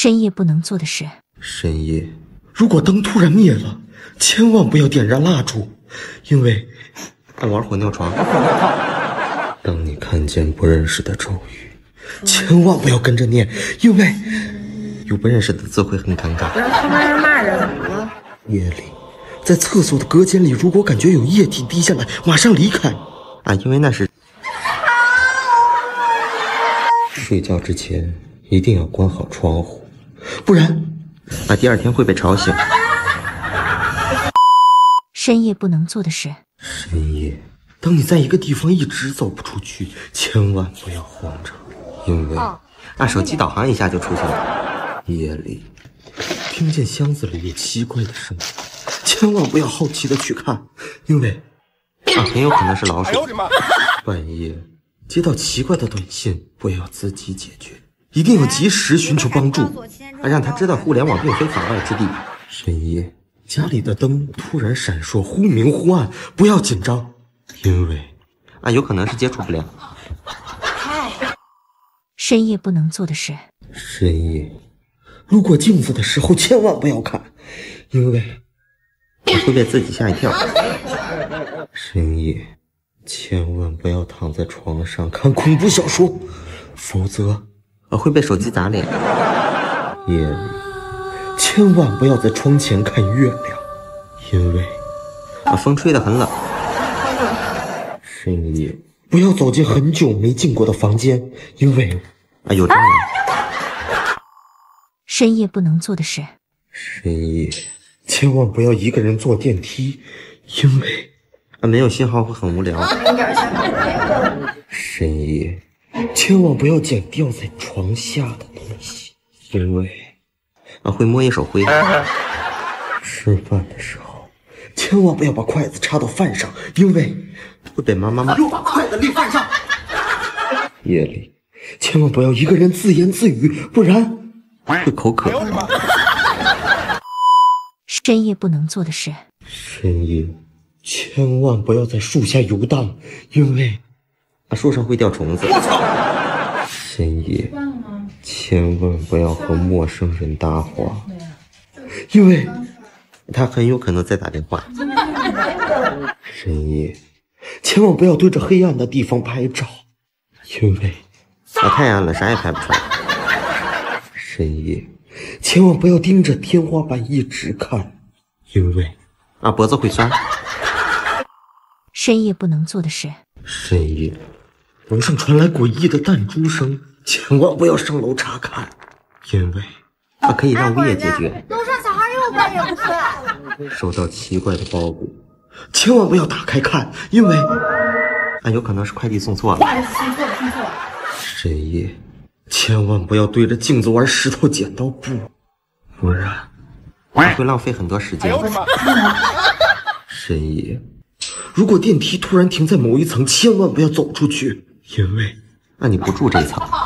深夜不能做的事。 深夜，如果灯突然灭了，千万不要点燃蜡烛，因为玩火尿床。当你看见不认识的咒语，千万不要跟着念，因为有不认识的字会很尴尬。 不要他妈骂人怎么了？ 夜里，在厕所的隔间里，如果感觉有液体滴下来，马上离开啊，因为那是。睡觉之前一定要关好窗户，不然第二天会被吵醒。 深夜不能做的事。 深夜，当你在一个地方一直走不出去，千万不要慌张，因为手机导航一下就出去了。夜里，听见箱子里有奇怪的声音，千万不要好奇的去看，因为很有可能是老鼠。半夜接到奇怪的短信，不要自己解决，一定要及时寻求帮助，让他知道互联网并非法外之地。深夜，家里的灯突然闪烁，忽明忽暗，不要紧张，因为有可能是接触不良。 深夜不能做的事。 深夜，路过镜子的时候千万不要看，因为会被自己吓一跳。深夜，千万不要躺在床上看恐怖小说，否则会被手机砸脸。夜里，千万不要在窗前看月亮，因为风吹得很冷。深夜，不要走进很久没进过的房间，因为有蟑螂。 深夜不能做的事。 深夜，千万不要一个人坐电梯，因为没有信号会很无聊。深夜，千万不要捡掉在床下的东西，因为会摸一手灰。吃饭的时候，千万不要把筷子插到饭上，因为会被妈妈骂。又把筷子立饭上。夜里，千万不要一个人自言自语，不然会口渴。 深夜不能做的事。 深夜，千万不要在树下游荡，因为树上会掉虫子。深夜，千万不要和陌生人搭话，因为他很有可能在打电话。深夜，千万不要对着黑暗的地方拍照，因为太暗了，啥也拍不出来。深夜，千万不要盯着天花板一直看，因为脖子会酸。 深夜不能做的事。 深夜，楼上传来诡异的弹珠声，千万不要上楼查看，因为可以让物业解决。 楼上小孩又半夜不睡。 收到奇怪的包裹，千万不要打开看，因为有可能是快递送错了。 送错。 深夜，千万不要对着镜子玩石头剪刀布，不然会浪费很多时间。深夜，如果电梯突然停在某一层，千万不要走出去，因为你不住这一层。